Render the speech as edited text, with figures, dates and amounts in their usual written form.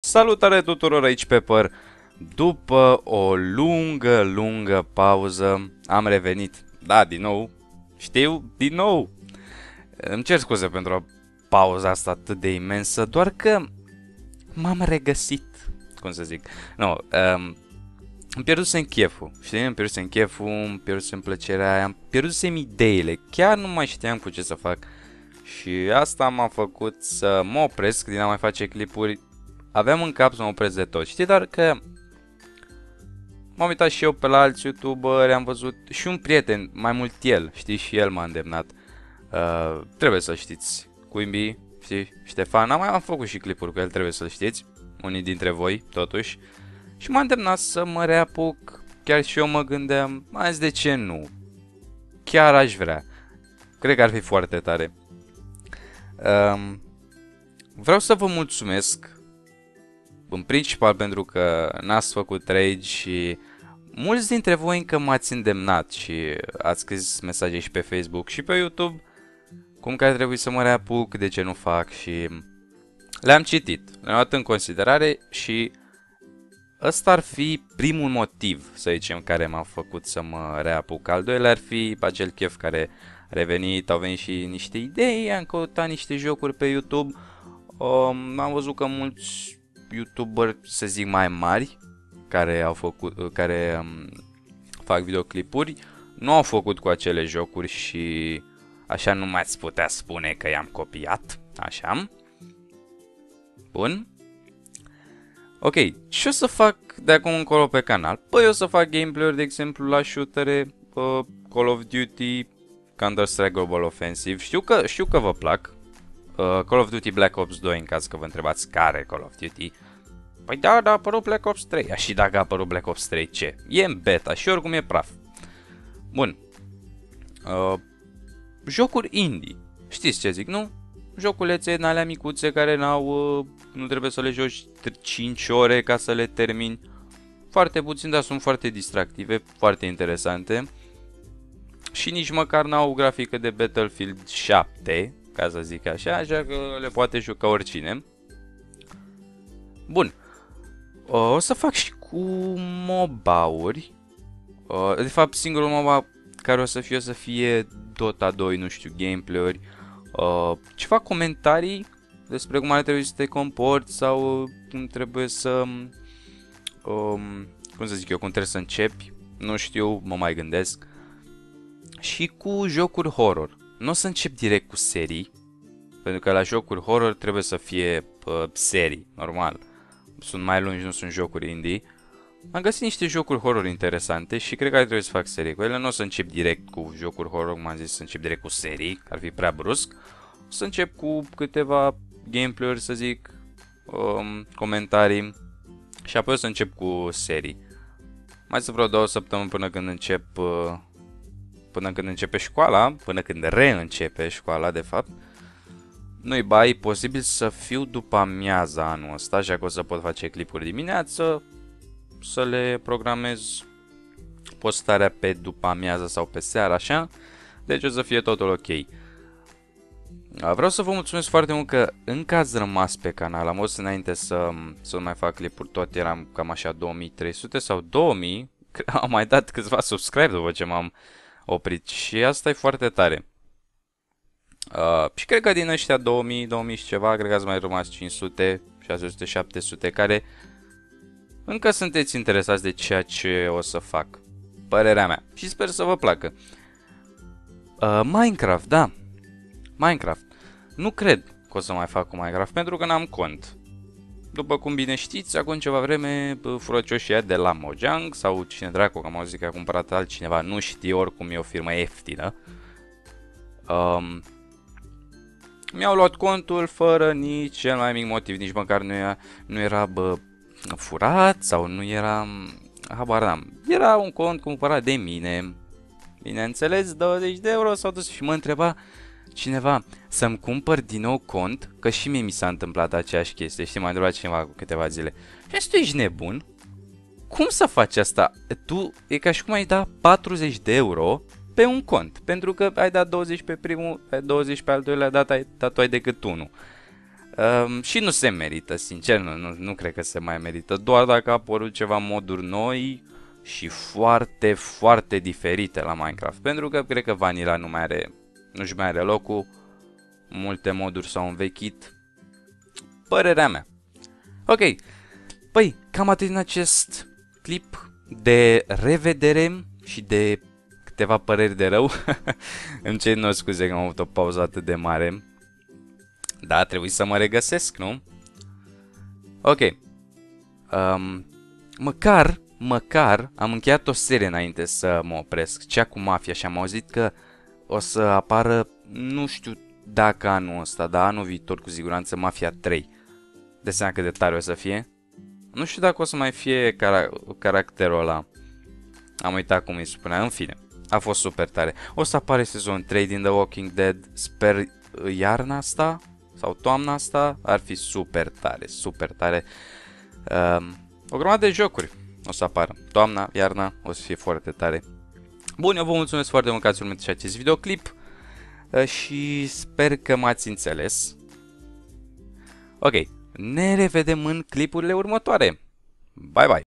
Salutare tuturor, aici Pepper. După o lungă pauză am revenit. Da, din nou. Știu, din nou. Îmi cer scuze pentru pauza asta atât de imensă, doar că m-am regăsit, cum să zic. Nu, îmi pierdusem cheful, știi? Îmi pierdusem cheful, îmi pierdusem plăcerea aia, îmi pierdusem ideile. Chiar nu mai știam cu ce să fac. Și asta m-a făcut să mă opresc din a mai face clipuri. Aveam în cap să mă opresc de tot, știi, dar că m-am uitat și eu pe la alți youtuberi, am văzut și un prieten, mai mult el, știi, și el m-a îndemnat. Trebuie să știți, Quimby, știi, Ștefan, am făcut și clipuri cu el, trebuie să-l știți, unii dintre voi, totuși. Și m-a îndemnat să mă reapuc, chiar și eu mă gândeam, mai de ce nu? Chiar aș vrea, cred că ar fi foarte tare. Vreau să vă mulțumesc în principal pentru că n-ați făcut rage și mulți dintre voi încă m-ați îndemnat și ați scris mesaje și pe Facebook și pe YouTube cum că ar trebui să mă reapuc, de ce nu fac, și le-am citit, le-am luat în considerare și ăsta ar fi primul motiv, să zicem, care m-a făcut să mă reapuc. Al doilea ar fi acel chef care a revenit, au venit și niște idei, am căutat niște jocuri pe YouTube, am văzut că mulți youtuberi, să zic, mai mari care fac videoclipuri nu au făcut cu acele jocuri și așa nu mai ați putea spune că i-am copiat, așa. Bun. Ok, ce o să fac de acum încolo pe canal? Păi o să fac gameplay-uri, de exemplu, la shootere, Call of Duty, Counter-Strike Global Offensive. Știu că vă plac. Call of Duty Black Ops 2, în caz că vă întrebați care Call of Duty. Păi da, a apărut Black Ops 3. Și dacă a apărut Black Ops 3, ce? E în beta și oricum e praf. Bun. Jocuri indie. Știți ce zic, nu? Joculețe în alea micuțe care nu trebuie să le joci 5 ore ca să le termini. Foarte puțin, dar sunt foarte distractive, foarte interesante. Și nici măcar n-au grafică de Battlefield 7, ca să zic așa că le poate juca oricine. Bun. O să fac și cu MOBA-uri. De fapt, singurul MOBA care o să fie Dota 2, nu știu, gameplay-uri. Ceva comentarii despre cum ar trebui să te comporți sau cum trebuie să... cum să zic eu, cum trebuie să începi. Nu știu, mă mai gândesc. Și cu jocuri horror. Nu o să încep direct cu serii, pentru că la jocuri horror trebuie să fie serii, normal. Sunt mai lungi, nu sunt jocuri indie. Am găsit niște jocuri horror interesante și cred că ar trebui să fac serii cu ele. Nu o să încep direct cu jocuri horror, cum am zis, să încep direct cu serii, că ar fi prea brusc. O să încep cu câteva gameplay-uri, să zic, comentarii, și apoi o să încep cu serii. Mai să vreo 2 săptămâni până când începe școala, până când reîncepe școala, de fapt. Nu-i bai, posibil să fiu după amiaza anul ăsta, așa că o să pot face clipuri dimineață, să le programez postarea pe după amiază sau pe seara, așa. Deci o să fie totul ok. Vreau să vă mulțumesc foarte mult că încă ați rămas pe canal. Am văzut înainte să nu mai fac clipuri, tot eram cam așa 2300 sau 2000. Am mai dat câțiva subscribe după ce m-am oprit și asta e foarte tare. Și cred că din ăștia 2000, 2000 și ceva, cred că ați mai rămas 500, 600, 700 care încă sunteți interesați de ceea ce o să fac. Părerea mea. Și sper să vă placă. Minecraft, da. Minecraft. Nu cred că o să mai fac cu Minecraft pentru că n-am cont. După cum bine știți, acum ceva vreme furăcioșii de la Mojang sau cine dracu, că am auzit că a cumpărat altcineva, nu știu, oricum e o firmă ieftină. Mi-au luat contul fără nici cel mai mic motiv, nici măcar nu era furat sau nu era, habar n-am. Era un cont cumpărat de mine. Bineînțeles, 20 de euro s-au dus și mă întreba cineva să-mi cumpăr din nou cont, că și mie mi s-a întâmplat aceeași chestie, știi, m-a întrebat cineva cu câteva zile. Și tu ești nebun? Cum să faci asta? Tu, e ca și cum ai da 40 de euro pe un cont, pentru că ai dat 20 pe primul, pe 20 pe al doilea dat, tu ai decât unul. Și nu se merită, sincer, nu cred că se mai merită, doar dacă a apărut ceva moduri noi și foarte, foarte diferite la Minecraft, pentru că cred că Vanilla nu-și mai are locul, multe moduri s-au învechit, părerea mea. Ok, păi, cam atât din acest clip de revedere și de câteva păreri de rău. Îmi cer nu scuze că am avut o pauză atât de mare. Da, trebuie să mă regăsesc, nu? Ok. Măcar am încheiat o serie înainte să mă opresc, cea cu Mafia, și am auzit că o să apară, nu știu dacă anul ăsta, dar anul viitor cu siguranță, Mafia 3. De seama cât de tare o să fie. Nu știu dacă o să mai fie caracterul ăla. Am uitat cum îi spunea, în fine. A fost super tare. O să apare sezon 3 din The Walking Dead, sper iarna asta sau toamna asta, ar fi super tare, super tare. O grămadă de jocuri o să apară. Toamna, iarna, o să fie foarte tare. Bun, eu vă mulțumesc foarte mult că ați urmărit și acest videoclip și sper că m-ați înțeles. Ok, ne revedem în clipurile următoare. Bye bye!